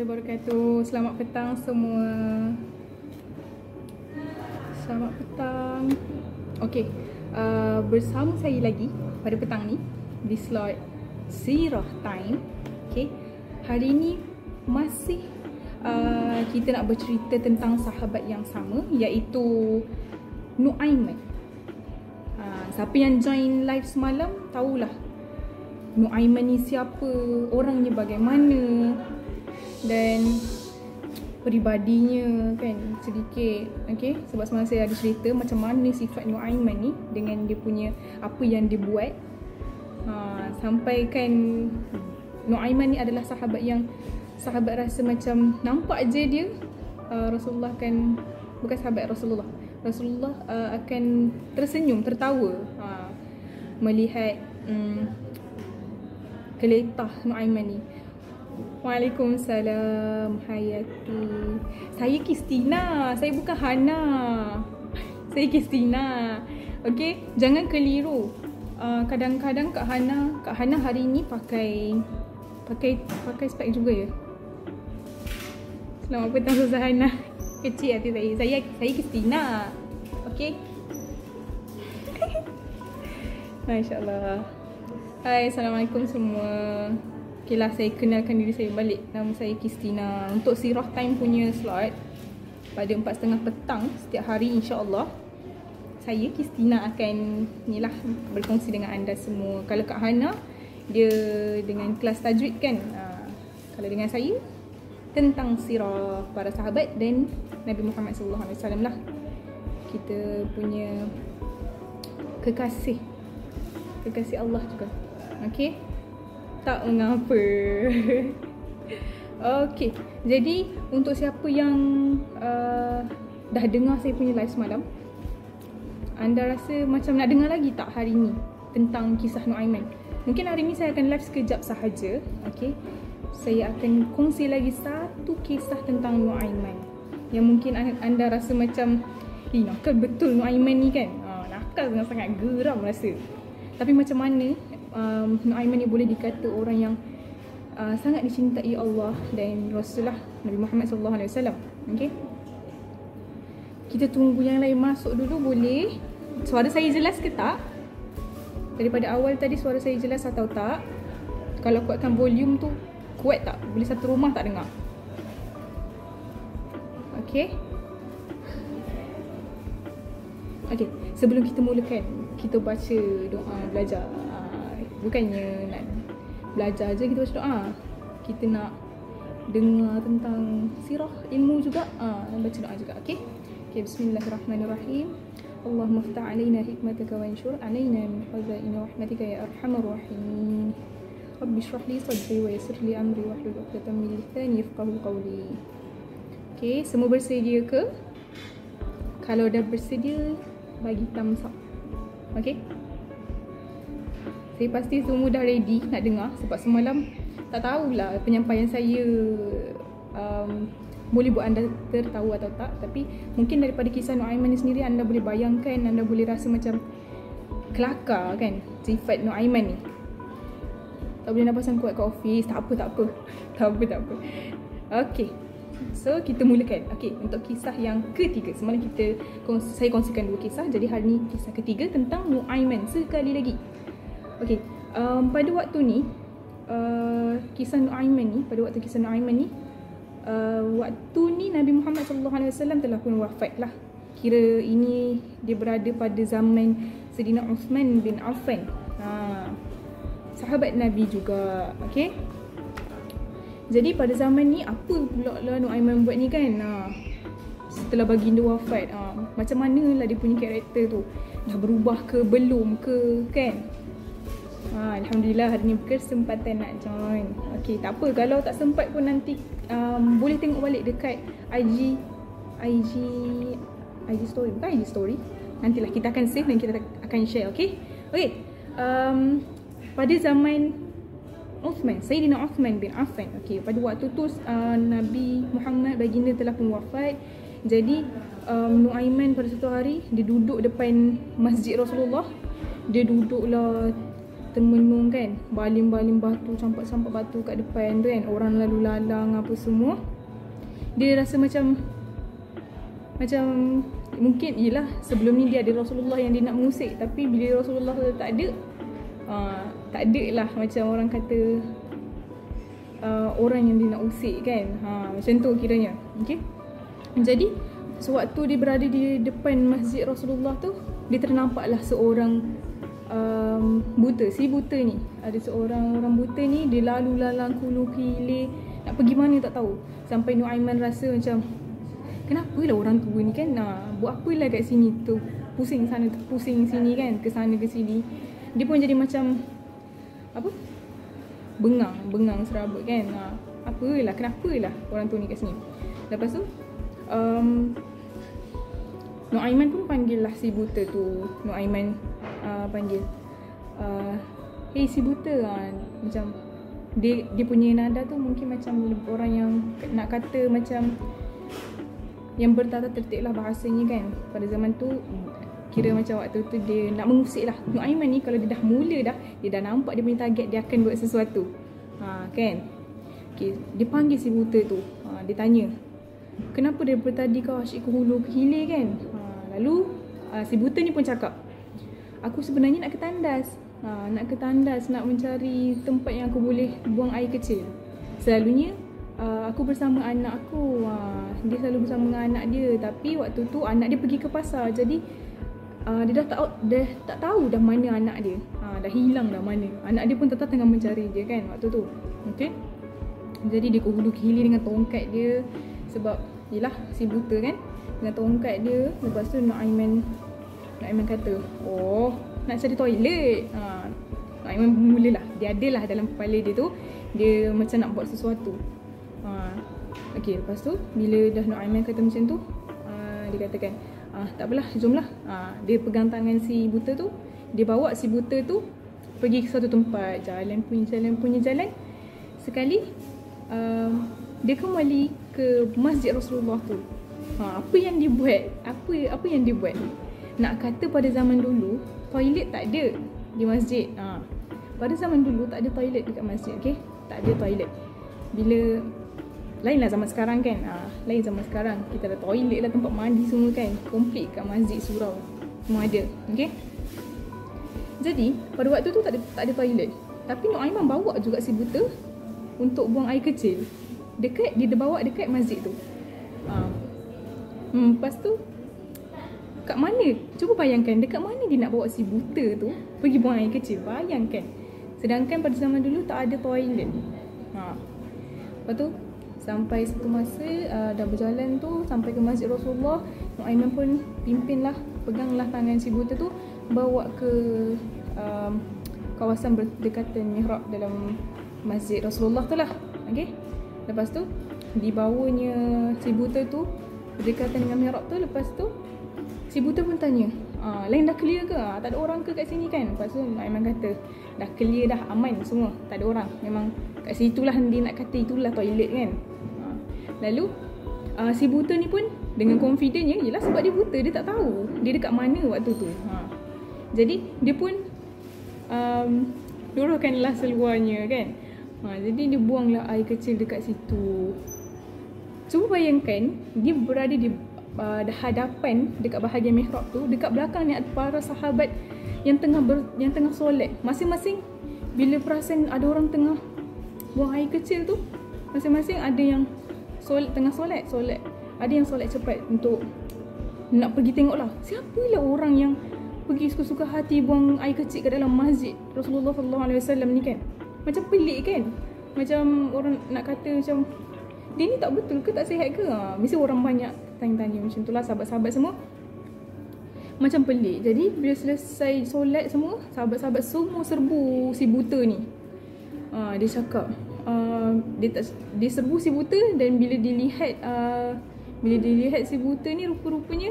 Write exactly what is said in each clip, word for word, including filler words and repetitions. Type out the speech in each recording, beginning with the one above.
wabarakatuh. Selamat petang semua. Selamat petang. Okey, uh, bersama saya lagi pada petang ni di slot Sirah Time. Okey, hari ni masih uh, kita nak bercerita tentang sahabat yang sama, iaitu Nuaiman. Uh, siapa yang join live semalam tahulah Nuaiman ni siapa, orangnya bagaimana, dan peribadinya kan sedikit. Okay, sebab semalam saya ada cerita macam mana sifat Nuaiman ni dengan dia punya apa yang dia buat. ha, Sampai kan Nuaiman ni adalah sahabat yang sahabat rasa macam nampak je dia uh, Rasulullah kan, bukan sahabat Rasulullah Rasulullah uh, akan tersenyum, tertawa uh, melihat um, keletah Nuaiman ni. Waalaikumsalam Hayati. Saya Kristina, saya bukan Hana. Saya Kristina. Okey, jangan keliru. Uh, kadang-kadang Kak Hana, Kak Hana hari ni pakai pakai pakai spek juga ya. Selamat petang Ustazah Hana. Kecil hati saya. Saya saya Kristina. Okey. Masya-Allah. Hai, Assalamualaikum semua. Okay lah, saya kenalkan diri saya balik. Nama saya Kristina. Untuk Sirah Time punya slot pada empat tiga puluh petang setiap hari, insya-Allah saya Kristina akan ni lah berkongsi dengan anda semua. Kalau Kak Hana dia dengan kelas tajwid kan. Ha, kalau dengan saya tentang sirah para sahabat dan Nabi Muhammad sallallahu alaihi wasallam lah. Kita punya kekasih kekasih Allah juga. Okey, tak mengapa. Okey, jadi untuk siapa yang uh, dah dengar saya punya live semalam, anda rasa macam nak dengar lagi tak hari ni tentang kisah Nuaiman? Mungkin hari ni saya akan live sekejap sahaja. Okey, saya akan kongsi lagi satu kisah tentang Nuaiman yang mungkin anda rasa macam, eh nakal betul Nuaiman ni kan. Ha, nakal sangat-sangat, geram rasa. Tapi macam mana um, Nuaiman ni boleh dikata orang yang uh, sangat dicintai Allah dan Rasulullah Nabi Muhammad sallallahu alaihi wasallam. Okey, kita tunggu yang lain masuk dulu boleh? Suara saya jelas ke tak? Daripada awal tadi suara saya jelas atau tak? Kalau kuatkan volume tu kuat tak? Boleh satu rumah tak dengar? Okey. Okey, sebelum kita mulakan, kita baca doa belajar. Bukannya nak belajar je kita baca doa, kita nak dengar tentang sirah, ilmu juga. Ah, baca doa juga. Okey. Okey, bismillahirrahmanirrahim. Allahumma ftah alaina hikmataka wa anshur alaina min khazain rahmatika ya arhamar rahimin. Rabbi shrah li sadri wa yassir li amri wahlul 'uqdatam min lisani yafqahu qawli. Okey, semua bersedia ke? Kalau dah bersedia, bagi thumbs up. Okey. Saya pasti semua dah ready nak dengar sebab semalam tak tahulah penyampaian saya um, boleh buat anda tertawa atau tak. Tapi mungkin daripada kisah Nuaiman ni sendiri anda boleh bayangkan, anda boleh rasa macam kelakar kan sifat Nuaiman ni. Tak boleh napasan kuat kat office, tak apa tak apa. Tak apa tak apa. Okey. So kita mulakan. Okey, untuk kisah yang ketiga. Semalam kita saya kongsikan dua kisah, jadi hari ni kisah ketiga tentang Nuaiman sekali lagi. Okey, um, pada waktu ni uh, kisah Nuaiman ni, pada waktu kisah Nuaiman ni uh, waktu ni Nabi Muhammad sallallahu alaihi wasallam telah pun wafat lah. Kira ini dia berada pada zaman Sayyidina Uthman bin Affan. Ha, sahabat Nabi juga. Okey. Jadi pada zaman ni apa pula lah Nuaiman buat ni kan? Ha, setelah baginda wafat, ha, macam manalah dia punya karakter tu? Dah berubah ke belum ke kan? Ha, Alhamdulillah hari ni berkesempatan nak join. Okey, tak apa kalau tak sempat pun nanti um, boleh tengok balik dekat I G I G I G story, bukan I G story. Nantilah kita akan save dan kita akan share. Okey. Okey. Um, pada zaman Uthman, Sayyidina Uthman bin Affan. Okey, pada waktu tu uh, Nabi Muhammad baginda telah pun wafat. Jadi um, Nuaiman pada satu hari dia duduk depan masjid Rasulullah. Dia duduklah termenung kan, baling-baling batu, campak-campak batu kat depan tu kan, orang lalu lalang apa semua. Dia rasa macam Macam mungkin yelah sebelum ni dia ada Rasulullah yang dia nak mengusik, tapi bila Rasulullah tak ada, uh, tak ada lah macam orang kata uh, orang yang dia nak usik kan, ha, macam tu kiranya. Okay. Jadi sewaktu dia berada di depan masjid Rasulullah tu, dia ternampaklah seorang um, buta. Si buta ni, ada seorang orang buta ni, dia lalu lalang kulu hilir, nak pergi mana tak tahu. Sampai Nuaiman rasa macam, kenapa lah orang tua ni kan, nah, buat apalah kat sini tu, pusing sana pusing sini kan, ke sana ke sini. Dia pun jadi macam apa, bengang bengang serabut kan, nah, apalah, kenapa lah orang tua ni kat sini. Lepas tu um, Nuaiman pun panggil lah si buta tu. Nuaiman uh, panggil, uh, hey si buta, uh, macam dia dia punya nada tu mungkin macam orang yang nak kata macam yang bertata tertib lah bahasanya kan. Pada zaman tu kira macam waktu tu dia nak mengusik lah. Nuaiman ni kalau dia dah mula dah, dia dah nampak dia punya target, dia akan buat sesuatu, ha, kan. Okay, dia panggil si buta tu, ha, dia tanya, kenapa daripada tadi kau asyik ke hulu ke hilir kan. Ha, lalu uh, si buta ni pun cakap, aku sebenarnya nak ke tandas, ha, nak ke tandas, nak mencari tempat yang aku boleh buang air kecil. Selalunya Uh, aku bersama anak aku, uh, dia selalu bersama dengan anak dia, tapi waktu tu anak dia pergi ke pasar, jadi uh, dia dah tak dah tak tahu dah mana anak dia, uh, dah hilang dah mana. Anak dia pun tetap tengah mencari dia kan waktu tu. Okey. Jadi dia ke hulu ke hilir dengan tongkat dia, sebab yelah si buta kan, dengan tongkat dia. Lepas tu Nuaiman Nuaiman kata, oh nak cari toilet. Ha, Nuaiman mulalah, dia adalah dalam kepala dia tu, dia macam nak buat sesuatu. Ha, okay, lepas tu bila dah Nuaiman kata macam tu, uh, dia katakan, ah, tak apalah, jomlah. Ha, dia pegang tangan si buta tu, dia bawa si buta tu pergi ke suatu tempat, jalan punya jalan punya jalan. Sekali uh, dia kembali ke masjid Rasulullah tu. Ha, apa yang dia buat? Apa apa yang dia buat? Nak kata pada zaman dulu toilet tak ada di masjid. Ha, pada zaman dulu tak ada toilet dekat masjid, okey? Tak ada toilet. Bila lainlah zaman sekarang kan. Ha, lain zaman sekarang. Kita ada toilet lah, tempat mandi semua kan. Komplit kat masjid surau. Semua ada. Okey. Jadi, pada waktu tu tak ada tak ada toilet. Tapi Nuaiman bawa juga si buta untuk buang air kecil. Dekat dia bawa dekat masjid tu. Ha. Hmm, lepas tu kat mana? Cuba bayangkan dekat mana dia nak bawa si buta tu pergi buang air kecil. Bayangkan. Sedangkan pada zaman dulu tak ada toilet. Ha. Lepas tu sampai satu masa uh, dah berjalan tu sampai ke masjid Rasulullah, Nuaiman pun pimpinlah, peganglah tangan si buta tu, bawa ke um, kawasan berdekatan mihrab dalam masjid Rasulullah tu lah. Okay. Lepas tu dibawanya si buta tu berdekatan dengan mihrab tu. Lepas tu si buta pun tanya, ah, lain dah clear ke? Ah, tak ada orang ke kat sini kan? Lepas tu Nuaiman kata, dah clear dah, aman semua, tak ada orang. Memang kat situ lah dia nak kata itulah toilet kan. Ah, lalu uh, si buta ni pun dengan confidentnya, yelah sebab dia buta, dia tak tahu dia dekat mana waktu tu. Ha. Jadi dia pun um, luruhkanlah seluarnya kan. Ha, jadi dia buanglah air kecil dekat situ. Cuba bayangkan, dia berada di uh, hadapan dekat bahagian mihrab tu, dekat belakang ni ada para sahabat yang tengah ber, yang tengah solat. Masing-masing bila perasan ada orang tengah buang air kecil tu, masing-masing ada yang solat, tengah solat, solat. Ada yang solat cepat untuk nak pergi tengoklah siapalah orang yang pergi suka-suka hati buang air kecil ke dalam masjid Rasulullah sallallahu alaihi wasallam ni kan. Macam pelik kan? Macam orang nak kata macam dia ni tak betul ke, tak sihat ke? Ha, mesti orang banyak tanya-tanya macam tu lah, sahabat-sahabat semua. Macam pelik. Jadi bila selesai solat semua, sahabat-sahabat semua serbu si buta ni. Ha, dia cakap, uh, dia, tak, dia serbu si buta, dan bila dilihat uh, bila dilihat si buta ni, rupa-rupanya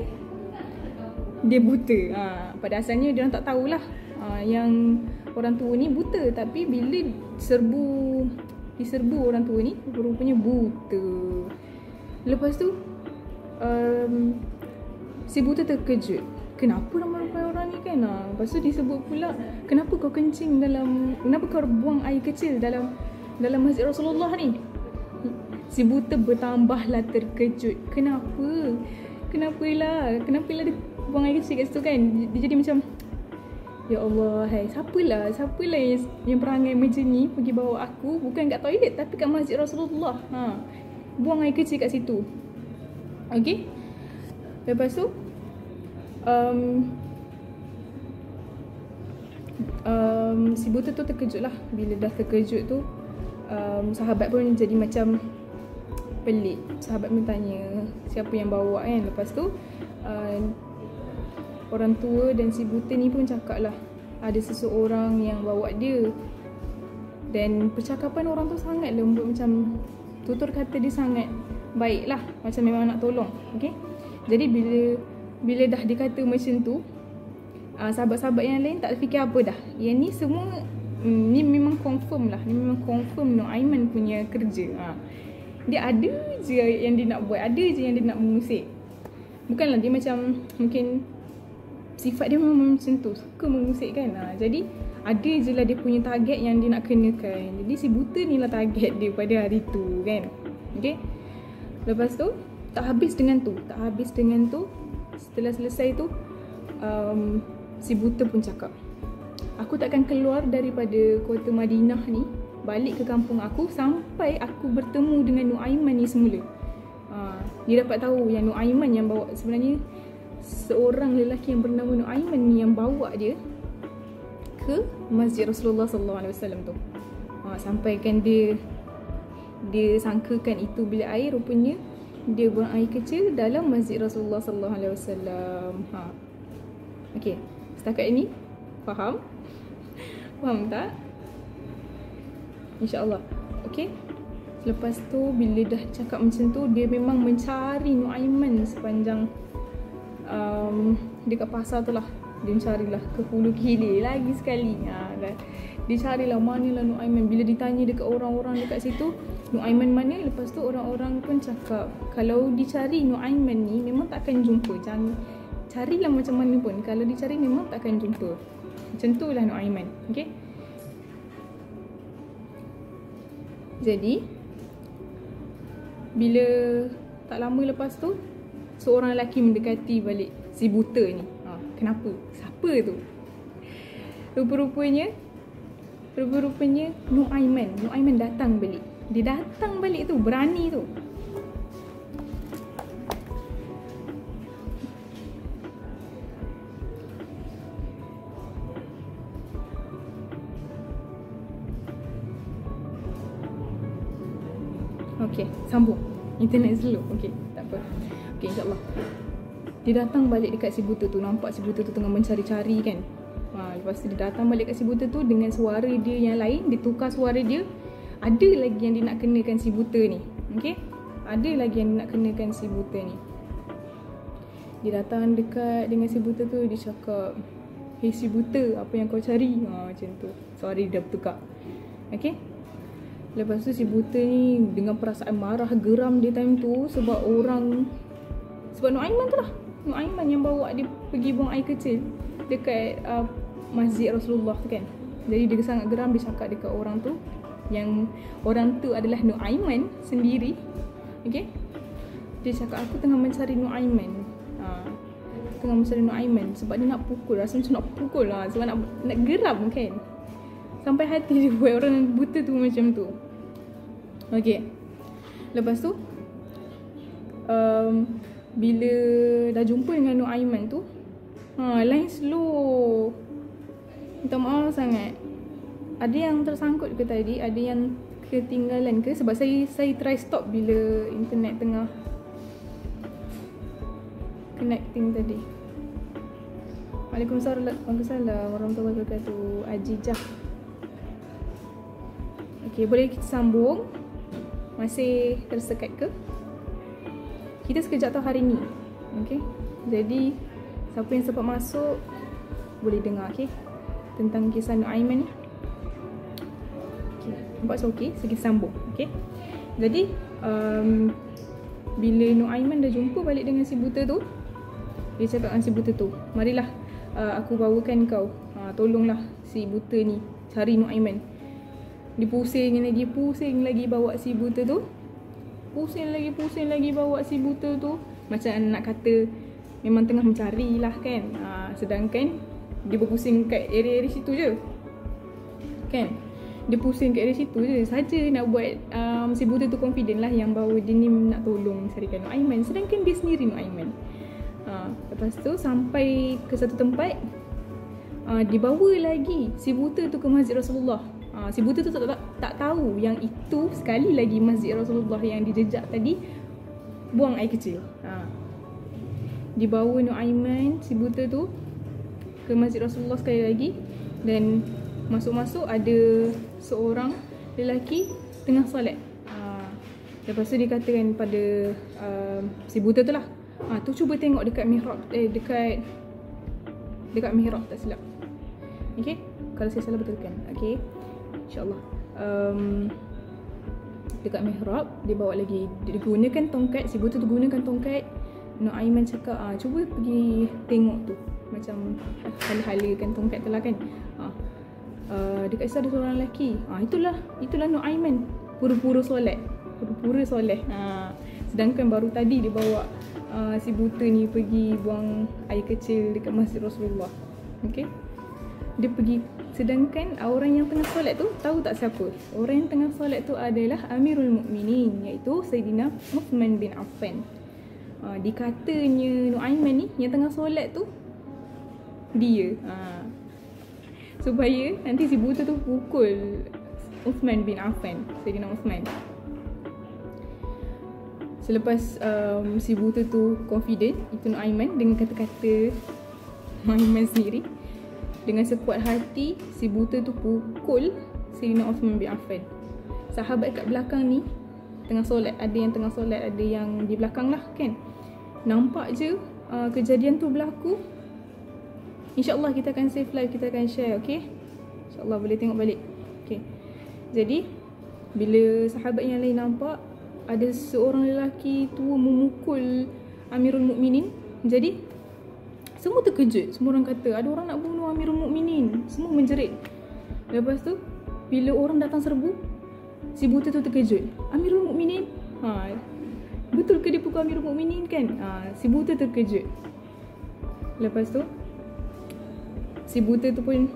dia buta. Ha, pada asalnya dia orang tak tahulah uh, yang orang tua ni buta, tapi bila serbu diserbu orang tua ni, rupanya buta. Lepas tu um, si buta terkejut. kenapa ramai-ramai orang ni kan. Ha, lepas tu disebut pula, kenapa kau kencing dalam, kenapa kau buang air kecil dalam dalam masjid Rasulullah ni? Si buta bertambahlah terkejut. Kenapa? Kenapalah? Kenapalah dia buang air kecil kat situ kan? Dia jadi macam, ya Allah, hai, siapalah, siapalah yang, yang perangai macam ni pergi bawa aku, bukan kat toilet tapi kat masjid Rasulullah. Ha, buang air kecil kat situ. Okay. Lepas tu um, um, si buta tu terkejut lah. Bila dah terkejut tu, um, sahabat pun jadi macam pelik. Sahabat pun tanya siapa yang bawa kan. Lepas tu uh, orang tua dan si buta ni pun cakap lah, ada seseorang yang bawa dia. Dan percakapan orang tu sangat lembut, macam tutur kata dia sangat baik lah, macam memang nak tolong. Okay. Jadi bila bila dah dikata macam tu, uh, sahabat-sahabat yang lain tak fikir apa dah. Yang ni semua mm, ni memang confirm lah, ni memang confirm Nur Aiman punya kerja. Ha. Dia ada je yang dia nak buat, ada je yang dia nak mengusik. Bukanlah dia macam, mungkin sifat dia memang macam tu, suka mengusik kan. Ha. Jadi ada je lah dia punya target yang dia nak kenakan. Jadi si buta ni lah target dia pada hari tu kan. Okay. Lepas tu tak habis dengan tu, tak habis dengan tu. Setelah selesai tu, um, si buta pun cakap, aku takkan keluar daripada kota Madinah ni, balik ke kampung aku sampai aku bertemu dengan Nur Aiman ni semula. Ha, dia dapat tahu yang Nur Aiman yang bawa, sebenarnya seorang lelaki yang bernama Nur Aiman ni yang bawa dia ke Masjid Rasulullah sallallahu alaihi wasallam tu. Ha, sampaikan dia dia sangkakan itu bilik air, rupanya dia buang air kecil dalam Masjid Rasulullah sallallahu alaihi wasallam. Ha. Okey, setakat ini faham? Faham tak? InsyaAllah. Okey. Lepas tu bila dah cakap macam tu, dia memang mencari Nur Aiman sepanjang um, dekat pasar tu lah. Dia carilah ke hulu ke hilir lagi sekali. Ha, dah. Dia carilah manalah Nur Aiman. Bila ditanya dekat orang-orang dekat situ, Nur Aiman mana? Lepas tu orang-orang pun cakap, kalau dicari Nur Aiman ni memang takkan jumpa. Jangan carilah macam mana pun, kalau dicari memang takkan jumpa. Macam tu lah Nur Aiman. Okay. Jadi bila tak lama lepas tu, seorang lelaki mendekati balik si buta ni. Ha, kenapa? Siapa tu? Rupa-rupanya Rupa-rupanya Nur Aiman. Nur Aiman datang balik. Dia datang balik tu, berani tu. Okey, sambung. Internet slow. Okey, tak apa. Okey, insyaAllah. Dia datang balik dekat si buta tu. Nampak si buta tu tengah mencari-cari kan. Ha, lepas tu dia datang balik kat si buta tu dengan suara dia yang lain. Dia tukar suara dia. Ada lagi yang dia nak kenakan si buta ni. Okey, ada lagi yang dia nak kenakan si buta ni. Dia datang dekat dengan si buta tu. Dia cakap, "Hei si buta, apa yang kau cari?" Ha, macam tu. Suara dia dah bertukar. Okey. Lepas tu si buta ni dengan perasaan marah, geram dia time tu. Sebab orang, sebab Nur Aiman tu lah, Nur Aiman yang bawa dia pergi buang air kecil dekat uh, Masjid Rasulullah tu kan. Jadi dia sangat geram. Dia cakap dekat orang tu, yang orang tu adalah Nur Aiman sendiri. Okay. Dia cakap, aku tengah mencari Nur Aiman. ha, Tengah mencari Nur Aiman. Sebab dia nak pukul. Rasa macam nak pukul lah. Sebab nak, nak geram kan. Sampai hati dia buat orang buta tu macam tu. Okay. Lepas tu um, bila dah jumpa dengan Nur Aiman tu, ha, line slow. Minta maaf sangat. Ada yang tersangkut ke tadi? Ada yang ketinggalan ke? Sebab saya saya try stop bila internet tengah connecting tadi. Waalaikumsalam warahmatullahi wabarakatuh. Ajijah. Okay, boleh kita sambung? Masih tersekat ke? Kita sekejap tahu hari ni. Okay. Jadi siapa yang sempat masuk boleh dengar, okay, tentang kisah Nur Aiman ni. Okay. Nampak so okay? So kita sambung. Okay. Jadi um, bila Nur Aiman dah jumpa balik dengan si buta tu, Dia cakap dengan si buta tu, marilah uh, aku bawakan kau, uh, tolonglah si buta ni cari Nuaiman. Dia pusing lagi, pusing lagi bawa si buta tu, pusing lagi, pusing lagi bawa si buta tu. Macam nak kata memang tengah mencari lah kan. uh, Sedangkan dia berpusing kat area-area situ je kan. Dia pusing kat area situ je saja nak buat um, si buta tu confident lah yang bahawa dia ni nak tolong carikan Nuaiman, sedangkan dia sendiri Nuaiman. uh, Lepas tu sampai ke satu tempat, uh, dibawa lagi si buta tu ke Masjid Rasulullah. uh, Si buta tu tak, tak, tak tahu yang itu sekali lagi Masjid Rasulullah yang dijejak tadi buang air kecil. uh, Dibawa Nuaiman si buta tu ke Masjid Rasulullah sekali lagi, dan masuk-masuk ada seorang lelaki tengah solat. Ha, lepas tu dia katakan pada uh, si buta tu lah, ha, tu cuba tengok dekat mihrab, eh dekat dekat mihrab tak silap. Okay, kalau saya salah betulkan. Okay, insyaAllah. um, Dekat mihrab dia bawa lagi, dia gunakan tongkat, si buta tu gunakan tongkat. Nuaiman cakap, ah, cuba pergi tengok tu, macam hala-halakan tongkat tu lah kan. ha. Uh, dekat situ ada seorang lelaki. Ah, itulah itulah Nuaiman pura-pura solat, pura-pura solat. Ha, sedangkan baru tadi dia bawa uh, si buta ni pergi buang air kecil dekat Masjid Rasulullah. Okey. Dia pergi, sedangkan orang yang tengah solat tu tahu tak siapa? Orang yang tengah solat tu adalah Amirul Mukminin, iaitu Sayyidina Uthman bin Affan. Uh, dikatanya Nuaiman ni yang tengah solat tu dia. Ha, supaya nanti si buta tu pukul Uthman bin Affan, Sayyidina Uthman. Selepas um, si buta tu confident, itu Nuaiman dengan kata-kata Nuaiman sendiri, dengan sekuat hati si buta tu pukul Sayyidina Uthman bin Affan. Sahabat kat belakang ni tengah solat, ada yang tengah solat, ada yang di belakang lah kan. Nampak je uh, kejadian tu berlaku. InsyaAllah kita akan save live, kita akan share, okay? InsyaAllah boleh tengok balik. Okay, jadi bila sahabat yang lain nampak ada seorang lelaki tua memukul Amirul Mukminin, jadi semua terkejut. Semua orang kata ada orang nak bunuh Amirul Mukminin, semua menjerit. Lepas tu bila orang datang serbu, si buta tu terkejut. Amirul Mukminin? Ha, betul ke dia pukul Amirul Mukminin kan? Ha, si buta terkejut. Lepas tu si buta tu pun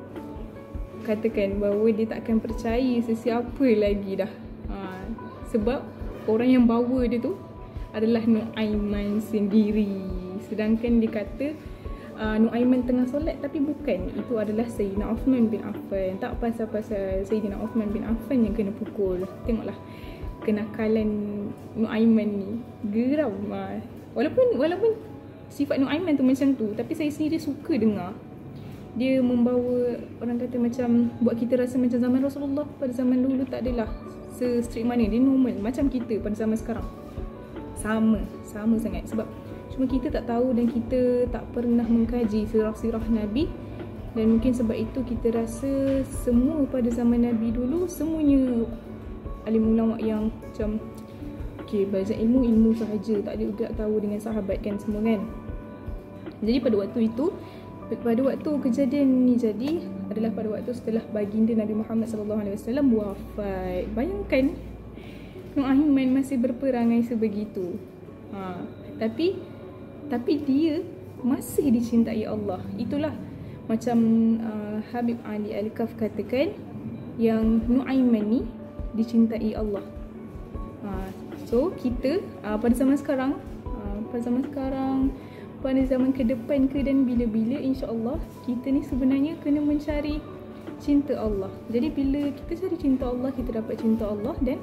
katakan bahawa dia tak akan percaya sesiapa lagi dah. Ha, sebab orang yang bawa dia tu adalah Nuaiman sendiri. Sedangkan dia kata uh, Nuaiman tengah solat, tapi bukan. Itu adalah Sayyidina Uthman bin Affan. Tak pasal-pasal Sayyidina Uthman bin Affan yang kena pukul. Tengoklah kenakalan Nuaiman ni. Geram. Ha. Walaupun walaupun sifat Nuaiman tu macam tu, tapi saya sendiri suka dengar. Dia membawa, orang kata macam buat kita rasa macam zaman Rasulullah pada zaman dulu tak adalah se-strict mana. Dia normal macam kita pada zaman sekarang. Sama, sama sangat. Sebab cuma kita tak tahu dan kita tak pernah mengkaji sirah-sirah Nabi. Dan mungkin sebab itu kita rasa semua pada zaman Nabi dulu semuanya alim ulama yang macam okay, belajar ilmu, ilmu sahaja, tak ada juga tahu dengan sahabat kan semua kan. Jadi pada waktu itu, pada waktu kejadian ni jadi adalah pada waktu setelah baginda Nabi Muhammad sallallahu alaihi wasallam wafat. Bayangkan Nuaiman masih berperangai sebegitu. Ha, tapi tapi dia masih dicintai Allah. Itulah macam uh, Habib Ali Al-Kaf katakan yang Nuaiman ni dicintai Allah. Ha, so kita uh, pada zaman sekarang, uh, pada zaman sekarang pada zaman ke depan ke dan bila-bila, insya-Allah kita ni sebenarnya kena mencari cinta Allah. Jadi bila kita cari cinta Allah, kita dapat cinta Allah dan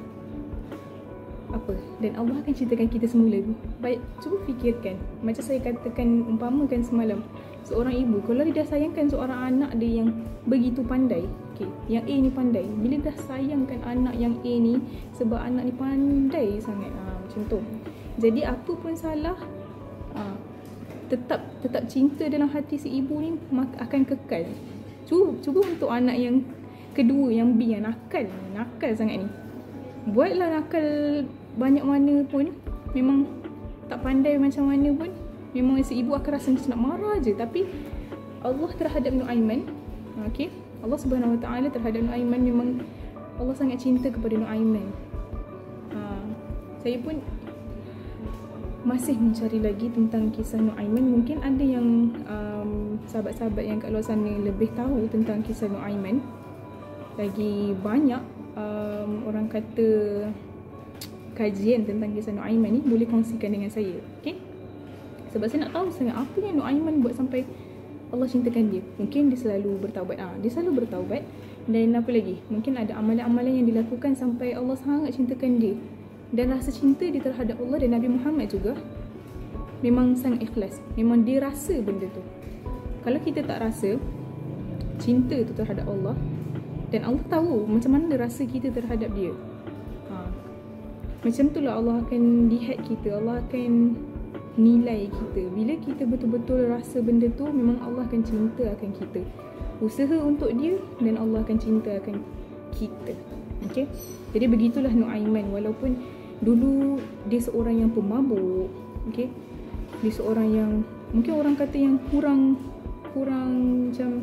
apa? Dan Allah akan cintakan kita semula. Baik, cuba fikirkan. Macam saya katakan, umpamakan semalam, seorang ibu kalau dia dah sayangkan seorang anak dia yang begitu pandai, okay, yang A ni pandai, bila dah sayangkan anak yang A ni sebab anak ni pandai sangat, ha, macam tu. Jadi apa pun salah, ha, tetap tetap cinta dalam hati si ibu ni akan kekal. Cuba, cuba untuk anak yang kedua, yang B, yang nakal, nakal sangat ni. Buatlah nakal banyak mana pun, memang tak pandai macam mana pun, memang si ibu akan rasa macam nak marah je. Tapi Allah terhadap Nuaiman, okey, Allah Subhanahu Wa Taala terhadap Nuaiman, memang Allah sangat cinta kepada Nuaiman. Ha, saya pun masih mencari lagi tentang kisah Nuaiman. Mungkin ada yang um, sahabat-sahabat yang kat luar sana lebih tahu tentang kisah Nuaiman. Lagi banyak um, orang kata kajian tentang kisah Nuaiman ni, boleh kongsikan dengan saya, okey? Sebab saya nak tahu sangat apa yang Nuaiman buat sampai Allah cintakan dia. Mungkin dia selalu bertaubat. Ah, dia selalu bertaubat. Dan apa lagi? Mungkin ada amalan-amalan yang dilakukan sampai Allah sangat cintakan dia. Dan rasa cinta dia terhadap Allah dan Nabi Muhammad juga memang sangat ikhlas. Memang dia rasa benda tu. Kalau kita tak rasa cinta tu terhadap Allah, dan Allah tahu macam mana rasa kita terhadap dia, ha, macam tu lah Allah akan lihat kita, Allah akan nilai kita. Bila kita betul-betul rasa benda tu, memang Allah akan cinta akan kita. Usaha untuk dia dan Allah akan cinta akan kita. Okay? Jadi begitulah Nuaiman. Walaupun dulu dia seorang yang pemabuk, okay? Dia seorang yang mungkin orang kata yang kurang kurang macam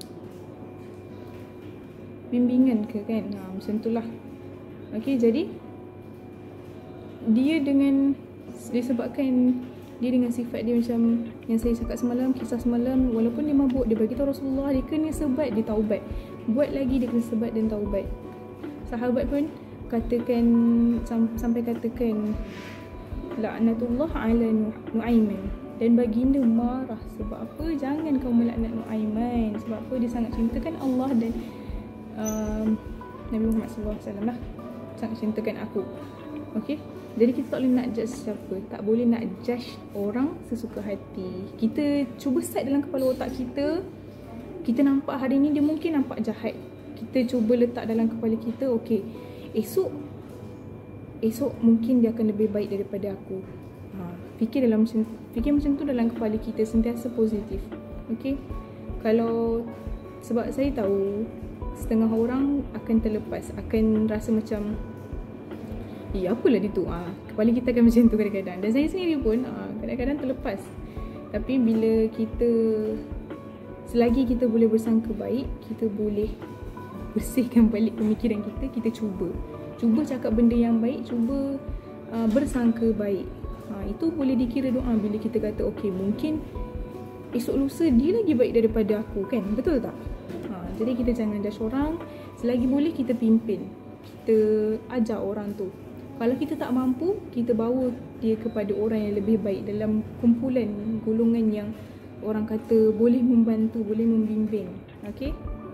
bimbingan ke kan, ha, macam tu lah. Okay, jadi dia dengan disebabkan dia dengan sifat dia macam yang saya cakap semalam, kisah semalam, walaupun dia mabuk, dia beritahu Rasulullah, dia kena sebat, dia taubat. Buat lagi, dia kena sebat dan taubat. Sahabat pun katakan, sampai katakan laknatullah ala Nuaiman, dan baginda marah. Sebab apa? Jangan kau melaknat Nuaiman. Sebab apa? Dia sangat cintakan Allah dan um, Nabi Muhammad sallallahu alaihi wasallam lah. Sangat cintakan aku. Okay, jadi kita tak boleh nak judge siapa, tak boleh nak judge orang sesuka hati. Kita cuba set dalam kepala otak kita, kita nampak hari ni dia mungkin nampak jahat. Kita cuba letak dalam kepala kita, okay, esok esok mungkin dia akan lebih baik daripada aku. Ha, fikir dalam macam fikir macam tu dalam kepala kita, sentiasa positif. Okay, kalau sebab saya tahu setengah orang akan terlepas, akan rasa macam ya apalah dia tu, ha, kepala kita akan macam tu kadang-kadang. Dan saya sendiri pun ha, kadang-kadang terlepas. Tapi bila kita, selagi kita boleh bersangka baik, kita boleh bersihkan balik pemikiran kita. Kita cuba Cuba cakap benda yang baik, cuba uh, bersangka baik. ha, Itu boleh dikira doa. Bila kita kata okay, mungkin esok lusa dia lagi baik daripada aku, kan? Betul tak? Ha, jadi kita jangan judge orang. Selagi boleh kita pimpin, kita ajar orang tu. Kalau kita tak mampu, kita bawa dia kepada orang yang lebih baik dalam kumpulan golongan yang orang kata boleh membantu, boleh membimbing. Okay?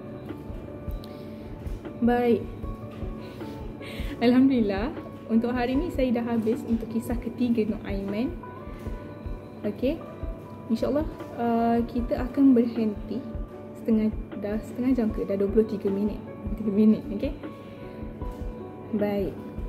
Baik. Alhamdulillah, untuk hari ni saya dah habis untuk kisah ketiga Nuaiman. Okay, InsyaAllah uh, kita akan berhenti setengah, dah setengah jam ke? Dah dua puluh tiga minit. dua puluh tiga minit, okay? Baik.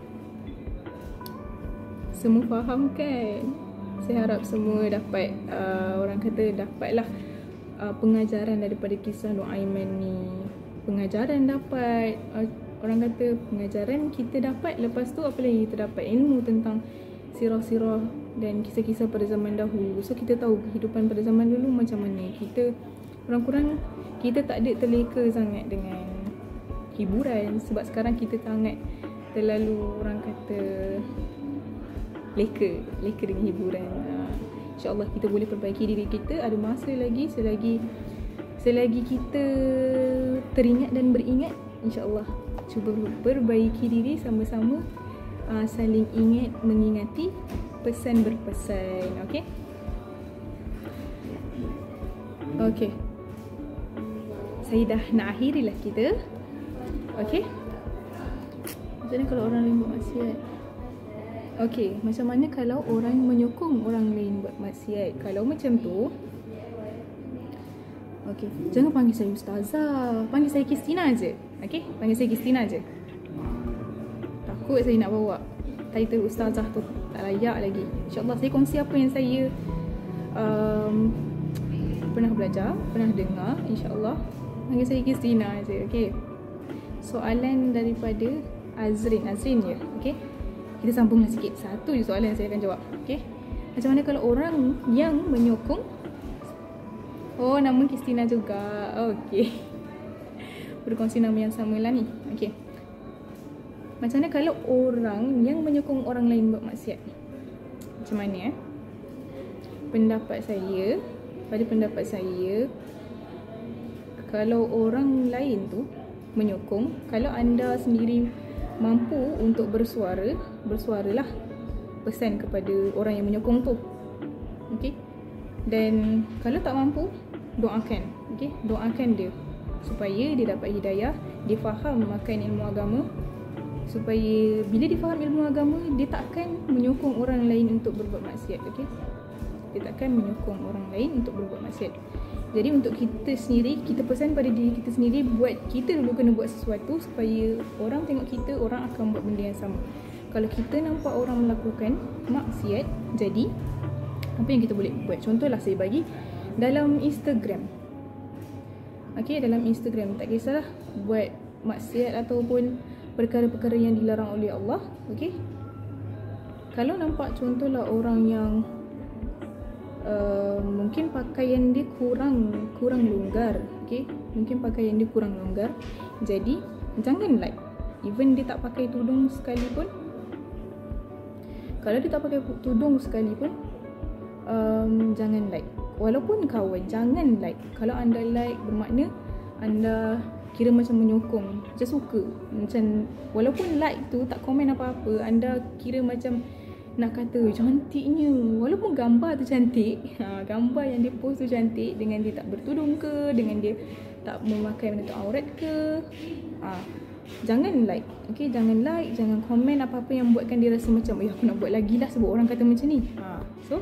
Semua faham kan? Saya harap semua dapat, uh, orang kata dapatlah uh, pengajaran daripada kisah Nuaiman ni. Pengajaran dapat, uh, orang kata pengajaran kita dapat. Lepas tu apa lagi kita dapat? Ilmu tentang sirah-sirah dan kisah-kisah pada zaman dahulu. So kita tahu kehidupan pada zaman dulu macam mana. Kita kurang-kurang kita tak ada terleka sangat dengan hiburan. Sebab sekarang kita sangat terlalu, orang kata, leka leka dengan hiburan. uh, InsyaAllah kita boleh perbaiki diri kita. Ada masa lagi, selagi selagi kita teringat dan beringat, InsyaAllah cuba perbaiki diri sama-sama. uh, Saling ingat mengingati, pesan berpesan. Okay, okay, saya dah nak akhirilah kita. Okay, macam mana kalau orang lain buat maksiat? Okay, macam mana kalau orang menyokong orang lain buat maksiat? Kalau macam tu, okay, jangan panggil saya Ustazah, panggil saya Kristina je. Okay, panggil saya Kristina je. Takut saya nak bawa title Ustazah tu, tak layak lagi. InsyaAllah saya kongsi apa yang saya um, pernah belajar, pernah dengar. InsyaAllah panggil saya Kristina je. Okay, soalan daripada Azrin. Azrin je. Okay, kita sambunglah sikit. Satu je soalan yang saya akan jawab. Okay, Macam mana kalau orang yang menyokong? Oh, nama Kristina juga. Okey. Berkongsi nama yang sama lah ni. Okey. Macam mana kalau orang yang menyokong orang lain buat maksiat? Macam mana eh? Pendapat saya, pada pendapat saya, kalau orang lain tu menyokong, kalau anda sendiri mampu untuk bersuara, bersuaralah, pesan kepada orang yang menyokong tu. Okey. Dan kalau tak mampu, doakan. Okey, doakan dia supaya dia dapat hidayah, dia faham makan ilmu agama, supaya bila dia faham ilmu agama, dia takkan menyokong orang lain untuk berbuat maksiat. Okey, dia takkan menyokong orang lain untuk berbuat maksiat. Jadi untuk kita sendiri, kita pesan pada diri kita sendiri, buat kita dulu kena buat sesuatu supaya orang tengok kita, orang akan buat benda yang sama. Kalau kita nampak orang melakukan maksiat, jadi apa yang kita boleh buat? Contohlah saya bagi dalam Instagram. Okey, dalam Instagram tak kisahlah buat maksiat ataupun perkara-perkara yang dilarang oleh Allah. Okey, kalau nampak contohlah orang yang uh, mungkin pakaian dia kurang kurang longgar, okey, mungkin pakaian dia kurang longgar, jadi jangan like. Even dia tak pakai tudung sekalipun, kalau dia tak pakai tudung sekalipun, um, jangan like. Walaupun kawan, jangan like. Kalau anda like, bermakna anda kira macam menyokong, macam suka, macam walaupun like tu tak komen apa-apa, anda kira macam nak kata cantiknya, walaupun gambar tu cantik, ha, gambar yang dia post tu cantik, dengan dia tak bertudung ke, dengan dia tak memakai menutup aurat ke, ha, jangan like. Okay, jangan like, jangan komen apa-apa yang buatkan dia rasa macam, eh aku nak buat lagi lah sebab orang kata macam ni. ha, So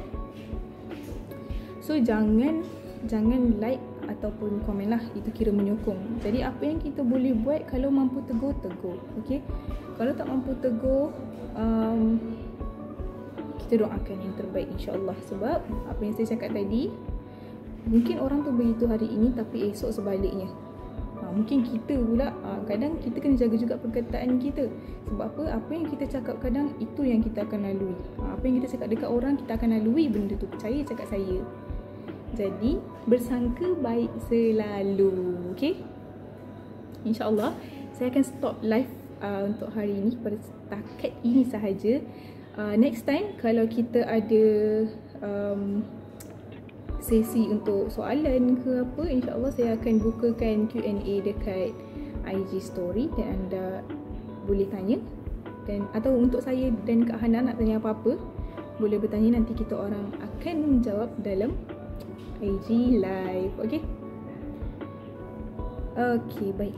So jangan jangan like ataupun komen lah, itu kira menyokong. Jadi apa yang kita boleh buat, kalau mampu tegur, tegur. Okey. Kalau tak mampu tegur, um, kita doakan yang terbaik insya-Allah. Sebab apa yang saya cakap tadi, mungkin orang tu begitu hari ini tapi esok sebaliknya. Ha, mungkin kita pula, ha, kadang kita kena jaga juga perkataan kita. Sebab apa? Apa yang kita cakap kadang itu yang kita akan lalui. Ha, apa yang kita cakap dekat orang, kita akan lalui benda tu. Percaya cakap saya. Jadi bersangka baik selalu. Okay, InsyaAllah saya akan stop live uh, untuk hari ini pada setakat ini sahaja. uh, Next time kalau kita ada um, sesi untuk soalan ke apa, InsyaAllah saya akan bukakan Q and A dekat I G story dan anda boleh tanya. Dan atau untuk saya dan Kak Hana nak tanya apa-apa, boleh bertanya, nanti kita orang akan menjawab dalam I G live. Okay. Okay, baik.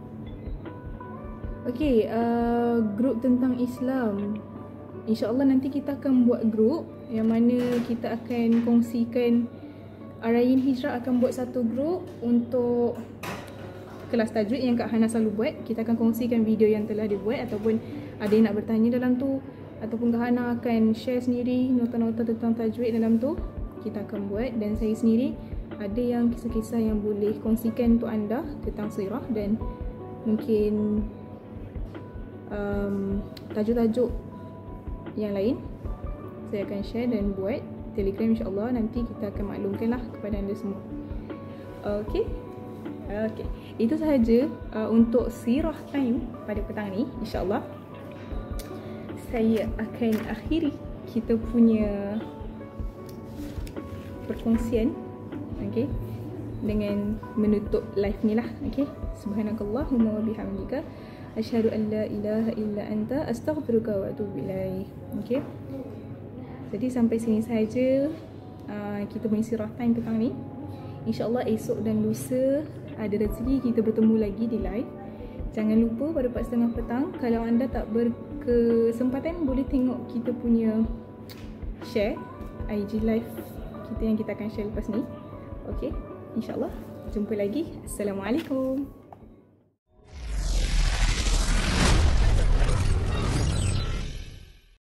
Okay, uh, grup tentang Islam, InsyaAllah nanti kita akan buat grup yang mana kita akan kongsikan. Arayin Hijrah akan buat satu grup untuk kelas tajwid yang Kak Hana selalu buat. Kita akan kongsikan video yang telah dia buat, ataupun ada yang nak bertanya dalam tu, ataupun Kak Hana akan share sendiri nota-nota tentang tajwid dalam tu, kita akan buat. Dan saya sendiri ada yang kisah-kisah yang boleh kongsikan untuk anda tentang sirah, dan mungkin um, tajuk-tajuk yang lain saya akan share dan buat Telegram, insyaAllah nanti kita akan maklumkan lah kepada anda semua. Okay, okay, itu sahaja uh, untuk sirah time pada petang ni. InsyaAllah saya akan akhiri kita punya perkongsian, okay, dengan menutup live ni lah. Okay, subhanakallahumma wa bihamdika asyhadu an la ilaha illa anta astaghfiruka wa atubu ilaik. Okay, jadi sampai sini saja uh, kita punya sirah time petang ni. InsyaAllah esok dan lusa ada rezeki kita bertemu lagi di live. Jangan lupa pada empat tiga puluh petang, kalau anda tak berkesempatan, boleh tengok kita punya share I G live kita yang kita akan share lepas ni. Okay, InsyaAllah jumpa lagi. Assalamualaikum.